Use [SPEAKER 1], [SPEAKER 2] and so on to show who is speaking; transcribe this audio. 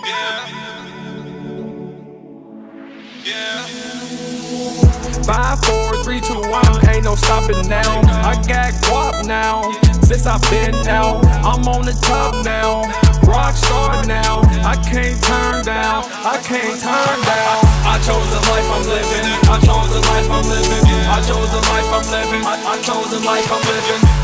[SPEAKER 1] 5, 4, 3, 2, 1, ain't no stopping now. I got guap now, since I've been out. I'm on the top now, rock star now. I can't turn down, I can't turn down. I chose the life I'm living, I chose the life I'm living, I chose the life I'm living, I chose the life I'm living.